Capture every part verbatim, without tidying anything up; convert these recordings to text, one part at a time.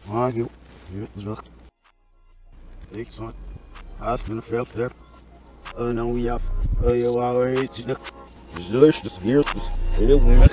Maar je weet terug. Ik zo. Als men veel verder. Oh, nou wie af. Oh, je wou er iets in de. Dus dus hier dus heel moeilijk.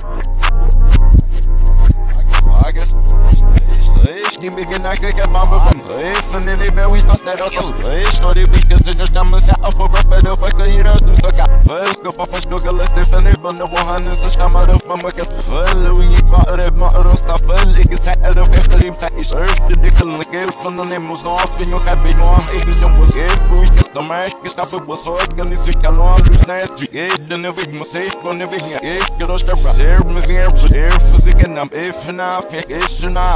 Ich die mir genau gekriegt habe, ich finde die Bär, ich dachte, das ich nur die Bicke, sind das damals ja auf der Rapper, der Fucker, jeder zu stocker. Ich geb auf ein Stück, lässt die Fälle, von der Wohan ist, ich kann mal auf meinem Rücken. Voll, ich war der Mann, und da voll, ich gezählt, auf der Fälle, ich surf die Dickel, ich geb von der Nemo, so oft, ich noch hab ich noch, ich bin schon was geht, wo ich jetzt am Arsch, ich hab was Sorgen, ich sich allein, lös nicht, wie geht, denn ich muss ich, und ich bin hier, ich gerutscht, der Brasil, mir sehr, sehr, für sich, und am Effen auf, ich ist schon ab.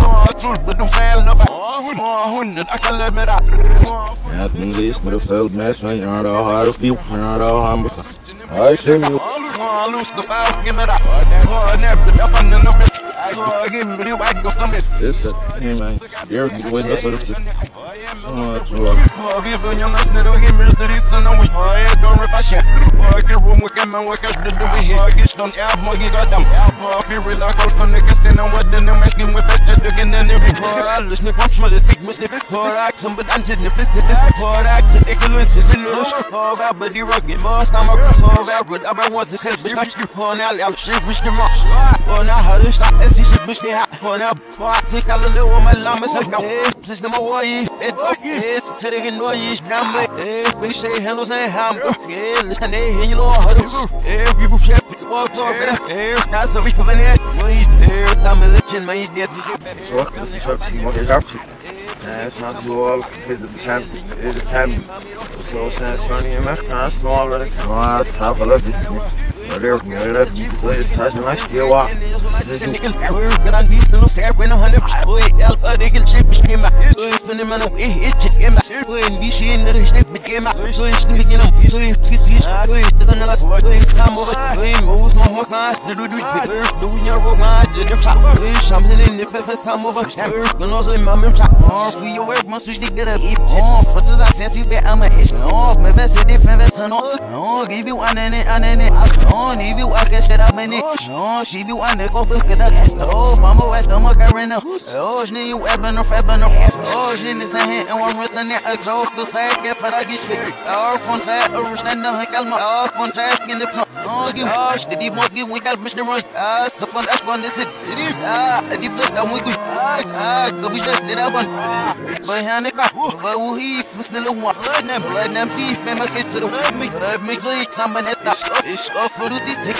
But don't fail no back. Oh, hundred, I can let me that. Ja, toen lees maar of veel mensen, ja, daar haar op je, ja, daar gaan we. Hij zegt me. Oh, loose the foul, give me that. Oh, never, up on the knock. Oh, give me the back of some it. This is, hey man, you're going to put it. Oh, that's right. Oh, give me your last little give me the reason, and we, oh, yeah, don't rip a shit. Oh, get room with him and work out the do we hit. Oh, get done, yeah, muggy got them. Oh, be real, I call from the casting and what then I'm asking with better looking than every. Alles ne Quatsch, mal das Ding muss ne bis vor Action, but antes ne bis das vor Action, ich will uns wissen los. Oh, aber die Rocket Boss, I'm a cross, aber aber was ist es, ich mach oh, na, ich schiff mich gemacht. Oh, na, halt ich da, es ist mich der, oh, na, fuck, ich kann nur um mein Lamm, es ist es nummer one, es ist zu den neuen Namen, eh, ich say hello, say ham, ich kann nicht hin, lo, eh, wie du chef, walk off, eh, that's a week of an end, eh, da mir letzten mein jetzt. So, das ist halt sie mal gehabt. Ja, es hat so all das Champ, das Champ. So sense running in my class, no already. Oh, it's half a lot. But there's me, I love you. It's such a nice deal. Wow. Niggas work, and I'm beast, no sad when a hundred. Boy, help a nigga ship became my. So if any man, it it's in my. When we see in the ship became my. So it's the beginning. So if this is, so it's the another. So it's some of it. We move my work, the do do it. Doing your work, the pop. So it's something in the first some of it. Gonna also in my mom shop. Oh, for your work, must we get up. Oh, for this I sense you bet I'm a hit. Oh, my best is different, best no. Oh, give you one and it, and it. Oh, if you walk that shit up in it. Oh, she be one that go look at that. Oh, mama, what's the muck arena? Oh, she you weapon or fapping or. Oh, she is a hand and one written there. I go to say, get for I get sick. Oh, from that, or stand up and calm. Oh, from that, in the pump. Oh, you hush, the deep monkey, we got Mister Rush. Ah, so fun, that's one, this is. It is. Ah, a deep look, I'm weak. Ah, ah, go be just did that one. Behind the car, but who he still one. Blood them, blood them, see, man, my kids to the blood mix. Blood mix, like, somebody at the it's off for the sick.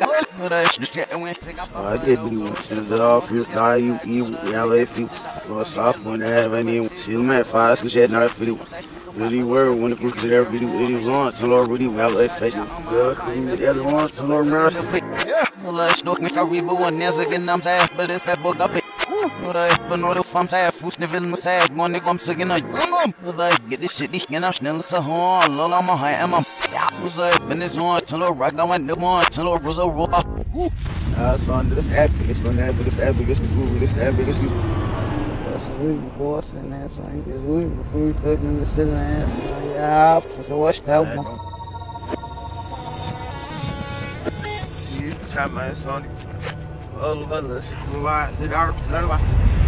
I did do it. It's the office, die, you, you, yeah, if you, for soft one to have any, she'll make fast, and she had not for you. Really were when the group did every video, it was on, to Lord, really well, if I do. The other one, to Lord, Master. Yeah, let's look, make a reboot, one, there's again, I'm sad, but it's that book of it. But no, if I'm tired, food sniffle my sad, one nigga, I'm sick and I get this shit, this and I'm still so hard, low on my high, and I'm was like, when it's on, to Lord, rock, I went the one, to Lord, was a roll. Uh, son, this that biggest one, that biggest, that biggest, this that biggest. That's what we before us, and that's why we before we put in the ceiling, and so yeah, so what's that one? See, time my son. All of us, why is it our